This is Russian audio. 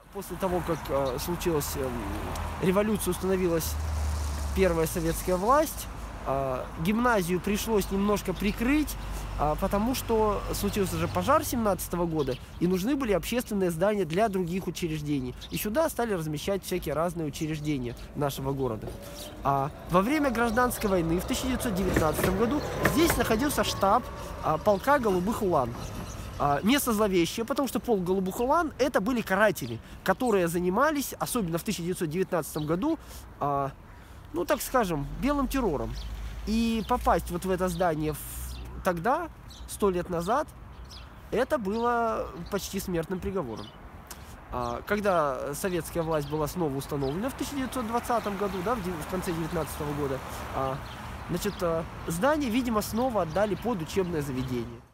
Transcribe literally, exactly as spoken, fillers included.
После того, как э, случилась э, революция, установилась первая советская власть, э, гимназию пришлось немножко прикрыть, э, потому что случился же пожар семнадцатого года, и нужны были общественные здания для других учреждений. И сюда стали размещать всякие разные учреждения нашего города. А во время гражданской войны в тысяча девятьсот девятнадцатом году здесь находился штаб э, полка Голубых Улан. Место зловещее, потому что полк Голубых Улан — это были каратели, которые занимались, особенно в тысяча девятьсот девятнадцатом году, а, ну, так скажем, белым террором. И попасть вот в это здание в... тогда, сто лет назад, это было почти смертным приговором. А, когда советская власть была снова установлена в тысяча девятьсот двадцатом году, да, в, в конце девятнадцатого года, а, значит, здание, видимо, снова отдали под учебное заведение.